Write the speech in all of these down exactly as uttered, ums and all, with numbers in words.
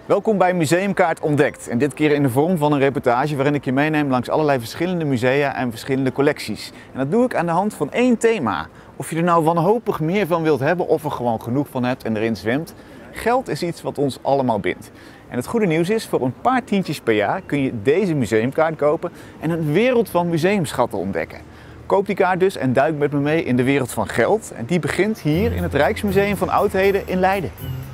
Welkom bij Museumkaart Ontdekt en dit keer in de vorm van een reportage waarin ik je meeneem langs allerlei verschillende musea en verschillende collecties. En dat doe ik aan de hand van één thema. Of je er nou wanhopig meer van wilt hebben of er gewoon genoeg van hebt en erin zwemt. Geld is iets wat ons allemaal bindt. En het goede nieuws is, voor een paar tientjes per jaar kun je deze museumkaart kopen en een wereld van museumschatten ontdekken. Koop die kaart dus en duik met me mee in de wereld van geld. En die begint hier in het Rijksmuseum van Oudheden in Leiden.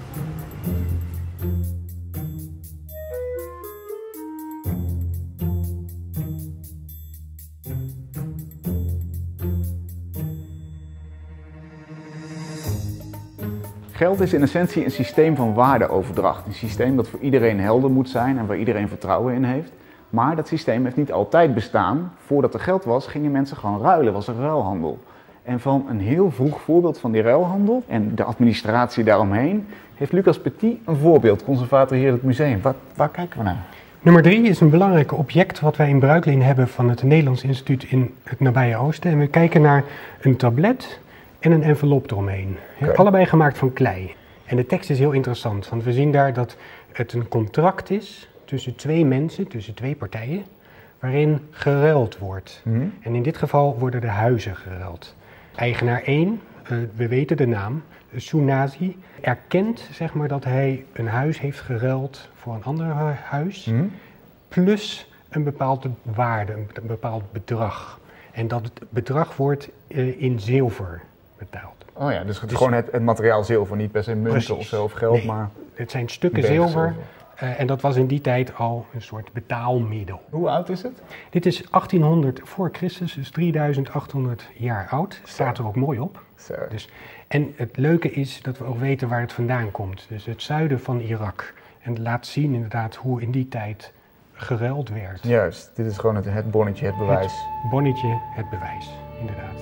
Geld is in essentie een systeem van waardeoverdracht. Een systeem dat voor iedereen helder moet zijn en waar iedereen vertrouwen in heeft. Maar dat systeem heeft niet altijd bestaan. Voordat er geld was, gingen mensen gewoon ruilen, was er ruilhandel. En van een heel vroeg voorbeeld van die ruilhandel en de administratie daaromheen heeft Lucas Petit een voorbeeld, conservator hier in het museum. Waar, waar kijken we naar? Nummer drie is een belangrijk object wat wij in bruikleen hebben van het Nederlands Instituut in het nabije Oosten. En we kijken naar een tablet en een envelop eromheen. Okay. Allebei gemaakt van klei. En de tekst is heel interessant, want we zien daar dat het een contract is tussen twee mensen, tussen twee partijen, waarin geruild wordt. Mm-hmm. En in dit geval worden de huizen geruild. Eigenaar één, uh, we weten de naam, Sunazi, erkent zeg maar, dat hij een huis heeft geruild voor een ander huis, mm-hmm. plus een bepaalde waarde, een bepaald bedrag. En dat bedrag wordt uh, in zilver betaald. Oh ja, dus het is gewoon het, het materiaal zilver, niet per se munten precies. Of zo of geld, nee, maar het zijn stukken zilver, zilver. Uh, en dat was in die tijd al een soort betaalmiddel. Hoe oud is het? Dit is achttienhonderd voor Christus, dus drieduizend achthonderd jaar oud. Staat er ook mooi op. Dus, en het leuke is dat we ook weten waar het vandaan komt. Dus het zuiden van Irak. En laat zien inderdaad hoe in die tijd geruild werd. Juist, dit is gewoon het, het bonnetje, het bewijs. Het bonnetje, het bewijs, inderdaad.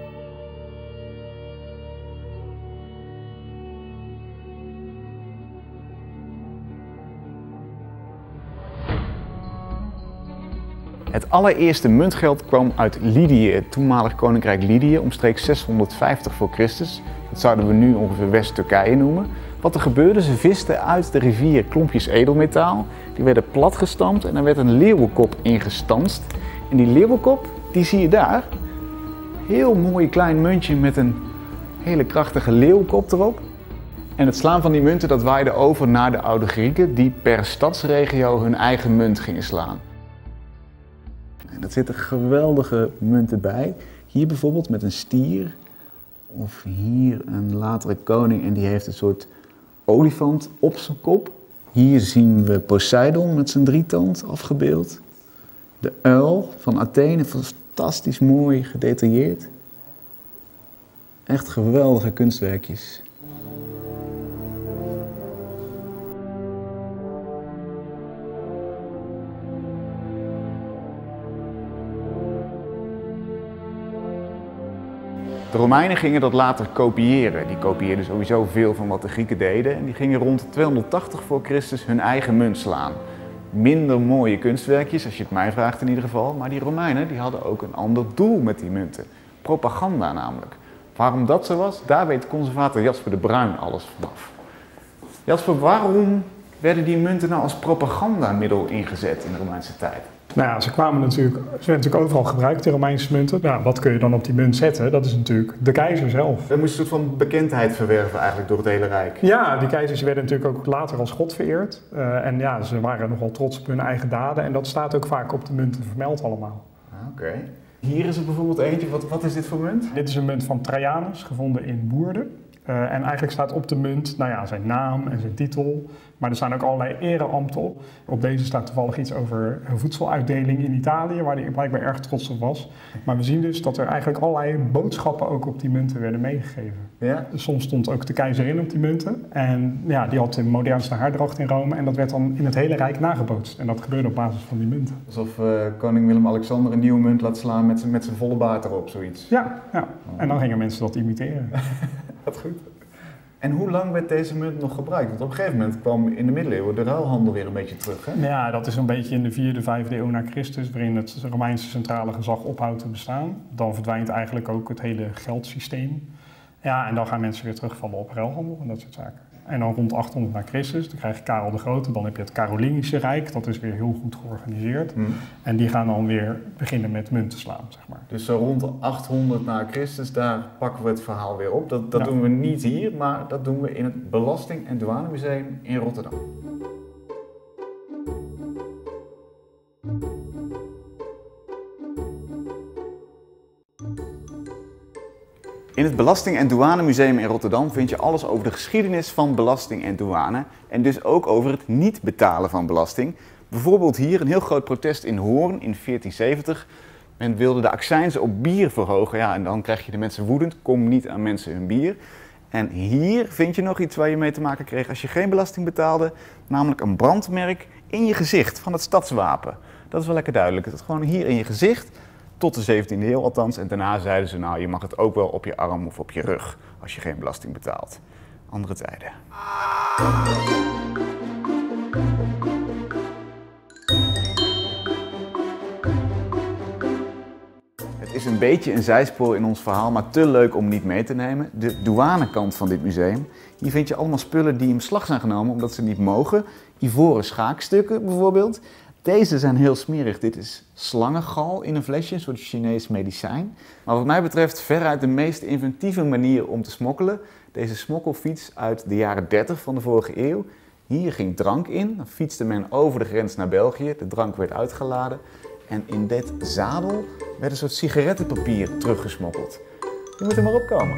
Het allereerste muntgeld kwam uit Lydië, het toenmalig koninkrijk Lydië, omstreeks zeshonderdvijftig voor Christus. Dat zouden we nu ongeveer West-Turkije noemen. Wat er gebeurde, ze visten uit de rivier klompjes edelmetaal. Die werden platgestampt en er werd een leeuwenkop ingestanst. En die leeuwenkop, die zie je daar. Heel mooi klein muntje met een hele krachtige leeuwenkop erop. En het slaan van die munten, dat waaide over naar de oude Grieken, die per stadsregio hun eigen munt gingen slaan. En dat zitten geweldige munten bij. Hier bijvoorbeeld met een stier. Of hier een latere koning en die heeft een soort olifant op zijn kop. Hier zien we Poseidon met zijn drietand afgebeeld. De uil van Athene, fantastisch mooi gedetailleerd. Echt geweldige kunstwerkjes. De Romeinen gingen dat later kopiëren. Die kopieerden sowieso veel van wat de Grieken deden. En die gingen rond tweehonderdtachtig voor Christus hun eigen munt slaan. Minder mooie kunstwerkjes, als je het mij vraagt in ieder geval. Maar die Romeinen die hadden ook een ander doel met die munten. Propaganda namelijk. Waarom dat zo was, daar weet conservator Jasper de Bruin alles vanaf. Jasper, waarom werden die munten nou als propagandamiddel ingezet in de Romeinse tijd? Nou ja, ze kwamen natuurlijk, ze werden natuurlijk overal gebruikt, de Romeinse munten. Nou, wat kun je dan op die munt zetten? Dat is natuurlijk de keizer zelf. Dat moest een soort van bekendheid verwerven eigenlijk door het hele Rijk. Ja, die keizers werden natuurlijk ook later als god vereerd. Uh, en ja, ze waren nogal trots op hun eigen daden. En dat staat ook vaak op de munten vermeld allemaal. Oké. Okay. Hier is er bijvoorbeeld eentje. Wat, wat is dit voor munt? Dit is een munt van Trajanus, gevonden in Woerden. Uh, en eigenlijk staat op de munt, nou ja, zijn naam en zijn titel. Maar er staan ook allerlei ereambten op. Op deze staat toevallig iets over een voedseluitdeling in Italië, waar hij blijkbaar erg trots op was. Maar we zien dus dat er eigenlijk allerlei boodschappen ook op die munten werden meegegeven. Ja? Soms stond ook de keizerin op die munten. En ja, die had de modernste haardracht in Rome. En dat werd dan in het hele Rijk nagebootst. En dat gebeurde op basis van die munten. Alsof uh, koning Willem-Alexander een nieuwe munt laat slaan met zijn, met zijn volle baard erop, zoiets. Ja, ja. En dan gingen mensen dat imiteren. Dat goed. En hoe lang werd deze munt nog gebruikt? Want op een gegeven moment kwam in de middeleeuwen de ruilhandel weer een beetje terug, hè? Ja, dat is een beetje in de vierde, vijfde eeuw na Christus, waarin het Romeinse centrale gezag ophoudt te bestaan. Dan verdwijnt eigenlijk ook het hele geldsysteem. Ja, en dan gaan mensen weer terugvallen op ruilhandel en dat soort zaken. En dan rond achthonderd na Christus, dan krijg je Karel de Grote, dan heb je het Karolingische Rijk, dat is weer heel goed georganiseerd. Hmm. En die gaan dan weer beginnen met munten slaan, zeg maar. Dus zo rond achthonderd na Christus, daar pakken we het verhaal weer op. Dat, dat ja. doen we niet hier, maar dat doen we in het Belasting- en Douanemuseum in Rotterdam. In het Belasting- en Douanemuseum in Rotterdam vind je alles over de geschiedenis van belasting en douane en dus ook over het niet betalen van belasting. Bijvoorbeeld hier een heel groot protest in Hoorn in veertien zeventig. Men wilde de accijnzen op bier verhogen, ja, en dan krijg je de mensen woedend, kom niet aan mensen hun bier. En hier vind je nog iets waar je mee te maken kreeg als je geen belasting betaalde, namelijk een brandmerk in je gezicht van het stadswapen. Dat is wel lekker duidelijk, het is gewoon hier in je gezicht. Tot de zeventiende eeuw althans. En daarna zeiden ze, nou, je mag het ook wel op je arm of op je rug als je geen belasting betaalt. Andere tijden. Het is een beetje een zijspoor in ons verhaal, maar te leuk om niet mee te nemen. De douanekant van dit museum. Hier vind je allemaal spullen die in beslag zijn genomen omdat ze niet mogen. Ivoren schaakstukken bijvoorbeeld. Deze zijn heel smerig. Dit is slangengal in een flesje, een soort Chinees medicijn. Maar wat mij betreft veruit de meest inventieve manier om te smokkelen. Deze smokkelfiets uit de jaren dertig van de vorige eeuw. Hier ging drank in. Dan fietste men over de grens naar België. De drank werd uitgeladen. En in dit zadel werd een soort sigarettenpapier teruggesmokkeld. Je moet er maar opkomen.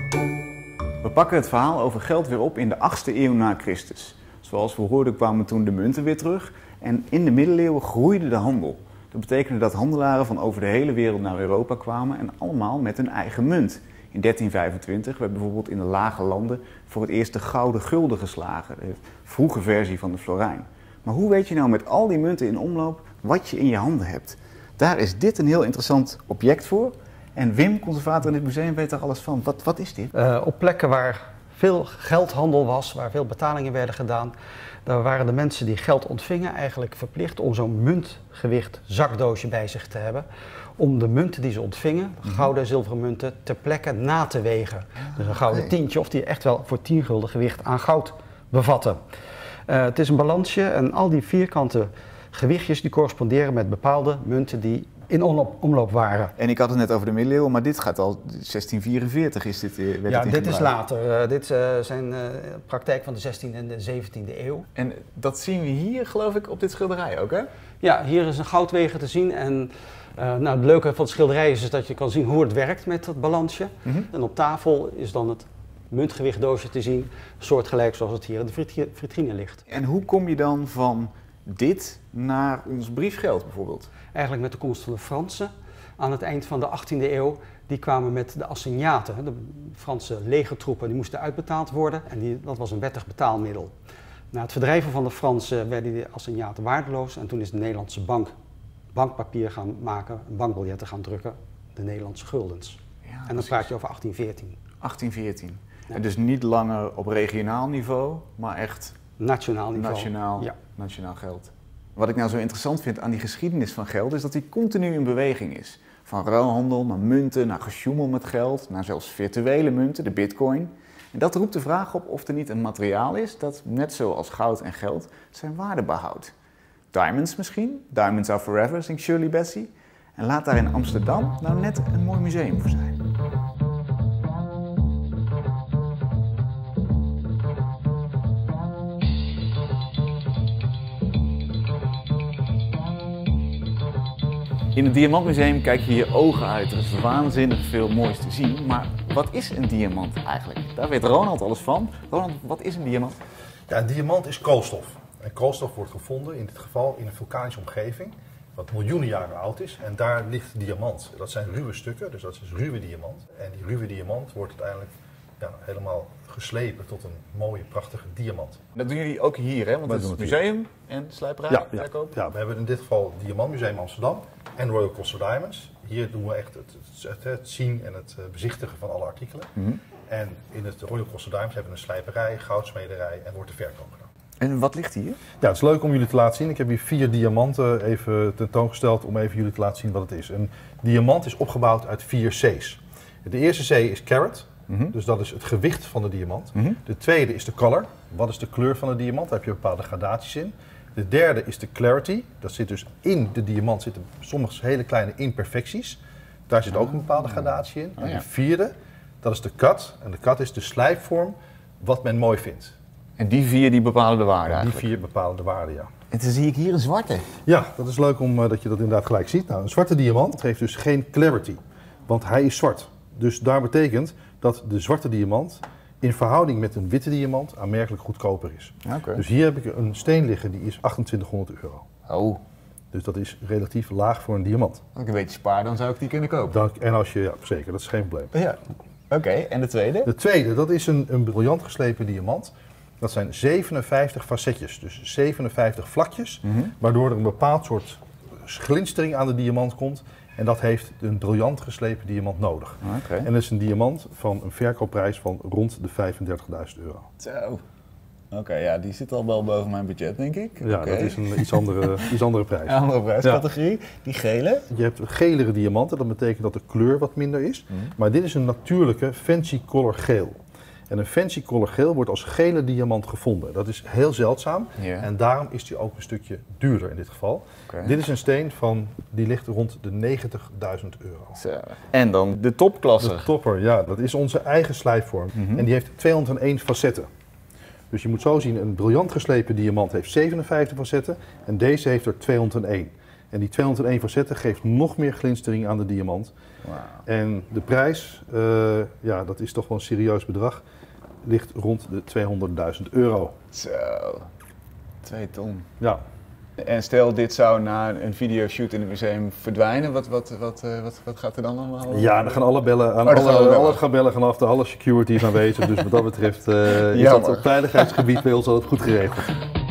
We pakken het verhaal over geld weer op in de achtste eeuw na Christus. Zoals we hoorden kwamen toen de munten weer terug. En in de middeleeuwen groeide de handel. Dat betekende dat handelaren van over de hele wereld naar Europa kwamen en allemaal met hun eigen munt. In dertien vijfentwintig werd bijvoorbeeld in de lage landen voor het eerst de gouden gulden geslagen, de vroege versie van de florijn. Maar hoe weet je nou met al die munten in omloop wat je in je handen hebt? Daar is dit een heel interessant object voor. En Wim, conservator in dit museum, weet er alles van. Wat, wat is dit? Uh, op plekken waar veel geldhandel was, waar veel betalingen werden gedaan, daar waren de mensen die geld ontvingen eigenlijk verplicht om zo'n muntgewicht zakdoosje bij zich te hebben. Om de munten die ze ontvingen, gouden en zilveren munten, ter plekke na te wegen. Dus een gouden okay. tientje of die echt wel voor tien gulden gewicht aan goud bevatten. Uh, het is een balansje en al die vierkante gewichtjes die corresponderen met bepaalde munten die in omloop, omloop waren. En ik had het net over de middeleeuwen, maar dit gaat al zestien vierenveertig is dit. Werd ja, het dit is later. Uh, dit uh, zijn uh, praktijk van de zestiende en de zeventiende eeuw. En dat zien we hier, geloof ik, op dit schilderij ook, hè? Ja, hier is een goudweger te zien. En uh, nou, het leuke van het schilderij is, is dat je kan zien hoe het werkt met dat balansje. Mm-hmm. En op tafel is dan het muntgewichtdoosje te zien, soortgelijk zoals het hier in de vitrine ligt. En hoe kom je dan van dit naar ons briefgeld bijvoorbeeld? Eigenlijk met de komst van de Fransen aan het eind van de achttiende eeuw. Die kwamen met de assignaten, de Franse legertroepen, die moesten uitbetaald worden en die, dat was een wettig betaalmiddel. Na het verdrijven van de Fransen werden die assignaten waardeloos en toen is de Nederlandse bank bankpapier gaan maken, bankbiljetten gaan drukken, de Nederlandse guldens. Ja, en dan precies. praat je over achttien veertien. achttien veertien. Ja. En dus niet langer op regionaal niveau, maar echt nationaal niveau. Nationaal, ja. nationaal geld. Wat ik nou zo interessant vind aan die geschiedenis van geld is dat die continu in beweging is. Van ruilhandel naar munten, naar gesjoemel met geld, naar zelfs virtuele munten, de bitcoin. En dat roept de vraag op of er niet een materiaal is dat, net zoals goud en geld, zijn waarde behoudt. Diamonds misschien? Diamonds are forever, zingt Shirley Bassey. En laat daar in Amsterdam nou net een mooi museum voor zijn. In het Diamantmuseum kijk je je ogen uit. Er is waanzinnig veel moois te zien. Maar wat is een diamant eigenlijk? Daar weet Ronald alles van. Ronald, wat is een diamant? Ja, een diamant is koolstof. En koolstof wordt gevonden in dit geval in een vulkanische omgeving, wat miljoenen jaren oud is. En daar ligt diamant. Dat zijn ruwe stukken, dus dat is ruwe diamant. En die ruwe diamant wordt uiteindelijk ja, helemaal geslepen tot een mooie, prachtige diamant. Dat doen jullie ook hier, hè? Want het is het museum en slijperij, ja, ja, verkoop. Ja, we hebben in dit geval het Diamantmuseum Amsterdam en Royal Coster Diamonds. Hier doen we echt het, het, het zien en het bezichtigen van alle artikelen. Mm-hmm. En in het Royal Coster Diamonds hebben we een slijperij, goudsmederij en wordt de verkoop gedaan. En wat ligt hier? Ja, het is leuk om jullie te laten zien. Ik heb hier vier diamanten even tentoongesteld om even jullie te laten zien wat het is. Een diamant is opgebouwd uit vier C's. De eerste C is carat. Mm-hmm. Dus dat is het gewicht van de diamant. Mm-hmm. De tweede is de color. Wat is de kleur van de diamant? Daar heb je bepaalde gradaties in. De derde is de clarity. Dat zit dus in de diamant zitten sommige hele kleine imperfecties. Daar zit ook een bepaalde gradatie in. Oh, en ja. de vierde, dat is de cut. En de cut is de slijpvorm wat men mooi vindt. En die vier die bepalen de waarde Die eigenlijk? vier bepalen de waarde, ja. En dan zie ik hier een zwarte. Ja, dat is leuk om uh, dat je dat inderdaad gelijk ziet. Nou, een zwarte diamant heeft dus geen clarity, want hij is zwart. Dus daar betekent dat de zwarte diamant in verhouding met een witte diamant aanmerkelijk goedkoper is. Okay. Dus hier heb ik een steen liggen die is achtentwintighonderd euro. Oh, Dus dat is relatief laag voor een diamant. als ik een beetje spaar, dan zou ik die kunnen kopen. Dan, en als je, ja zeker, dat is geen probleem. Ja. Oké, okay, en de tweede? De tweede, dat is een, een briljant geslepen diamant. Dat zijn zevenenvijftig facetjes, dus zevenenvijftig vlakjes, Mm-hmm. waardoor er een bepaald soort glinstering aan de diamant komt. En dat heeft een briljant geslepen diamant nodig. Okay. En dat is een diamant van een verkoopprijs van rond de vijfendertigduizend euro. Zo. Oké, okay, ja, die zit al wel boven mijn budget, denk ik. Ja, Okay. dat is een iets andere, iets andere prijs. Een andere prijscategorie. Ja. Die gele? Je hebt gelere diamanten, dat betekent dat de kleur wat minder is. Mm. Maar dit is een natuurlijke fancy color geel. En een fancy color geel wordt als gele diamant gevonden. Dat is heel zeldzaam yeah. en daarom is die ook een stukje duurder in dit geval. Okay. Dit is een steen van, die ligt rond de negentigduizend euro. Zo. En dan de topklasse. De topper, ja, dat is onze eigen slijpvorm. Mm-hmm. En die heeft tweehonderdéén facetten. Dus je moet zo zien, een briljant geslepen diamant heeft zevenenvijftig facetten en deze heeft er tweehonderdéén. En die tweehonderdéén facetten geeft nog meer glinstering aan de diamant. Wow. En de prijs, uh, ja, dat is toch wel een serieus bedrag, ligt rond de tweehonderdduizend euro. Zo, twee ton. Ja. En stel dit zou na een videoshoot in het museum verdwijnen, wat, wat, wat, uh, wat, wat gaat er dan allemaal? Ja, dan gaan alle bellen, aan oh, alle, alle, alle gaan bellen gaan af, de alle security is aanwezig. Dus wat dat betreft uh, is dat op veiligheidsgebied bij ons altijd goed geregeld.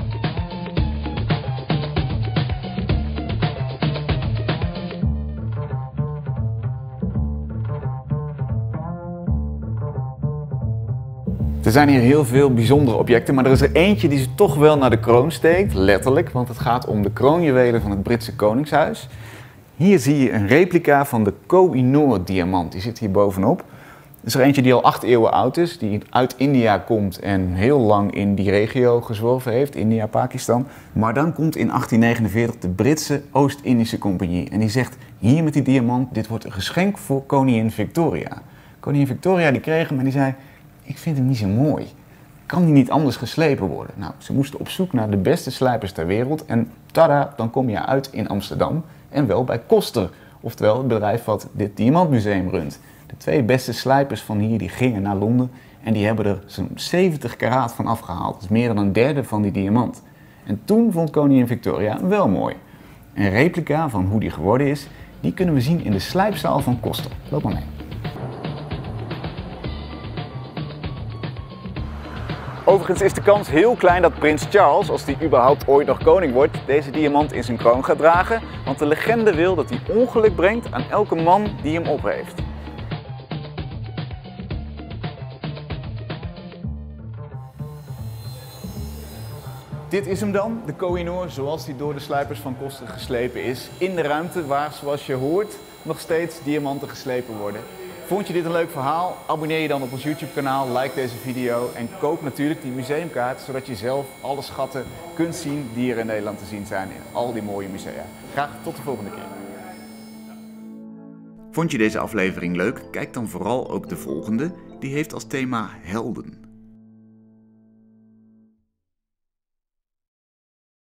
Er zijn hier heel veel bijzondere objecten, maar er is er eentje die ze toch wel naar de kroon steekt, letterlijk, want het gaat om de kroonjuwelen van het Britse Koningshuis. Hier zie je een replica van de Koh-i-Noor diamant, die zit hier bovenop. Er is er eentje die al acht eeuwen oud is, die uit India komt en heel lang in die regio gezworven heeft, India, Pakistan. Maar dan komt in achttien negenenveertig de Britse Oost-Indische Compagnie en die zegt, hier met die diamant, dit wordt een geschenk voor koningin Victoria. Koningin Victoria die kreeg hem en die zei, ik vind hem niet zo mooi. Kan die niet anders geslepen worden? Nou, ze moesten op zoek naar de beste slijpers ter wereld en tada, dan kom je uit in Amsterdam en wel bij Koster, oftewel het bedrijf wat dit diamantmuseum runt. De twee beste slijpers van hier die gingen naar Londen en die hebben er zo'n zeventig karaat van afgehaald. Dat is meer dan een derde van die diamant. En toen vond koningin Victoria hem wel mooi. Een replica van hoe die geworden is, die kunnen we zien in de slijpzaal van Koster. Loop maar mee. Overigens is de kans heel klein dat prins Charles, als hij überhaupt ooit nog koning wordt, deze diamant in zijn kroon gaat dragen, want de legende wil dat hij ongeluk brengt aan elke man die hem op heeft. Dit is hem dan, de Koh-i-Noor zoals die door de slijpers van Koster geslepen is, in de ruimte waar, zoals je hoort, nog steeds diamanten geslepen worden. Vond je dit een leuk verhaal? Abonneer je dan op ons YouTube kanaal, like deze video en koop natuurlijk die museumkaart, zodat je zelf alle schatten kunt zien die er in Nederland te zien zijn in al die mooie musea. Graag tot de volgende keer. Vond je deze aflevering leuk? Kijk dan vooral ook de volgende, die heeft als thema helden.